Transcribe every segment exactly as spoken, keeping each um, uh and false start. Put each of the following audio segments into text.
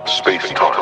Space time.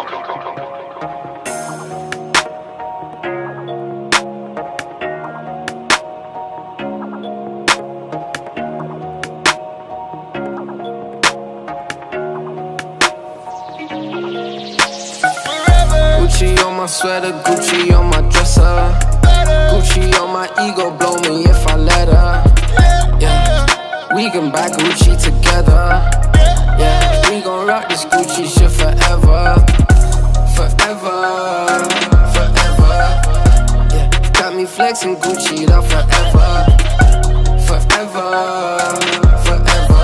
Gucci on my sweater, Gucci on my dresser, Gucci on my ego, blow me if I let her. Yeah, we can buy Gucci together. Yeah, we gon' rock this Gucci shit forever, forever, forever. Yeah, got me flexing Gucci up forever, forever, forever.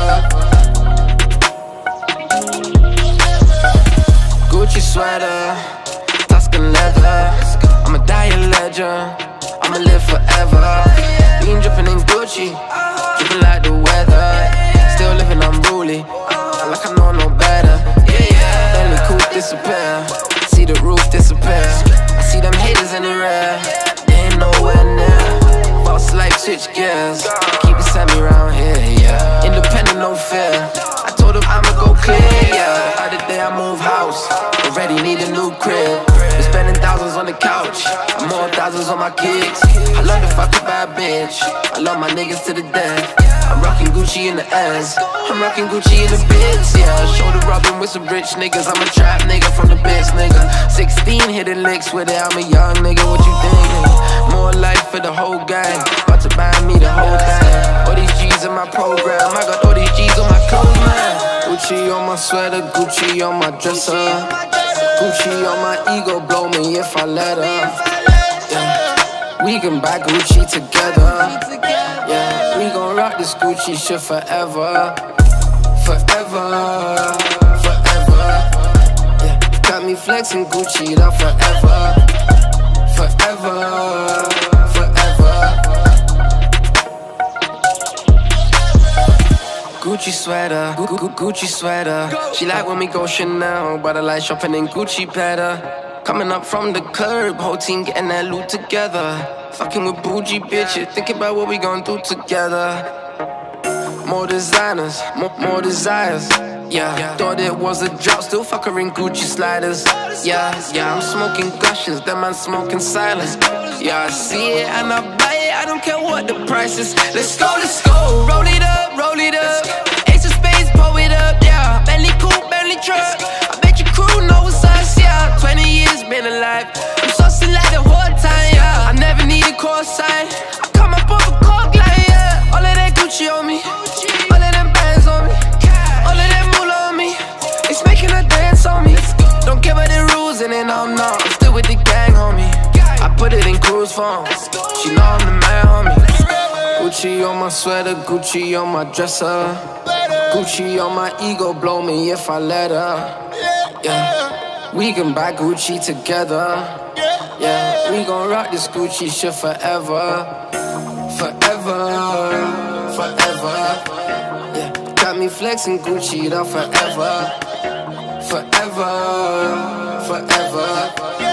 Gucci sweater, Tuscan leather. I'ma die a legend, I'ma live forever. Been dripping in Gucci, dripping like the weather. Still living unruly, like I know no better. Yeah, yeah. Bentley coupe disappear, see the roof disappear. I see them haters in the rear, they ain't nowhere near. Boss like switch gears, keep it semi round here, yeah. Independent, no fear. I told them I'ma go clear, yeah. Other day I move house, already need a new crib. Been spending thousands on the couch, and more thousands on my kids. I love to fuck a bad bitch, I love my niggas to the death. I'm rocking Gucci in the ass, I'm rocking Gucci in the bits, yeah. Shoulder rubbing with some rich niggas, I'm a trap nigga from the bits, nigga. Sixteen hitting licks with it, I'm a young nigga, what you think, nigga? More life for the whole gang, about to buy me the whole thing. All these G's in my program, I got all these G's on my clothes, man. Gucci on my sweater, Gucci on my dresser, Gucci on my ego, blow me if I let her. Yeah, we can buy Gucci together. Yeah, we gon' rock this Gucci shit forever, forever, forever. Yeah, got me flexing Gucci up forever, forever, forever. Gucci sweater, Gu Gu Gucci sweater. She like when we go Chanel, but I like shopping in Gucci better. Coming up from the curb, whole team getting that loot together. Fucking with bougie bitches, thinking about what we gon' do together. More designers, more, more desires. Yeah, thought it was a drop, still fuck her in Gucci sliders. Yeah, yeah, I'm smoking gushes, that man smoking silence. Yeah, I see it and I buy it, I don't care what the price is. Let's go, let's go, roll it up, roll it up. Ace of spades, pull it up, yeah. Bentley coupe, Bentley truck. I bet your crew know what's us, yeah. Twenty years been alive, I'm saucing like the whole time, yeah. I never need a call sign, I come up off a cork line, yeah. All of that Gucci on me, all of them bands on me, all of that moolah on me. It's making her dance on me. Don't care about the rules and then I'm not, I'm still with the gang, homie. I put it in cruise form, she know I'm the man, homie. Gucci on my sweater, Gucci on my dresser, Gucci on my ego, blow me if I let her. Yeah, we can buy Gucci together. Yeah, we gon' rock this Gucci shit forever, forever, forever. Yeah, got me flexing Gucci up forever, forever, forever.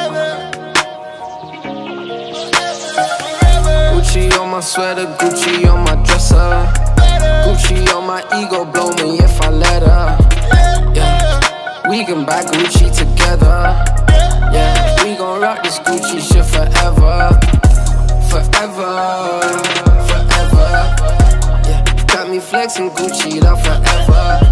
Gucci on my sweater, Gucci on my dresser, Gucci on my ego, blow me if I let her. Yeah, we can buy Gucci together. Yeah, we gon' rock this Gucci shit forever, forever, forever. Yeah, got me flexing Gucci up forever.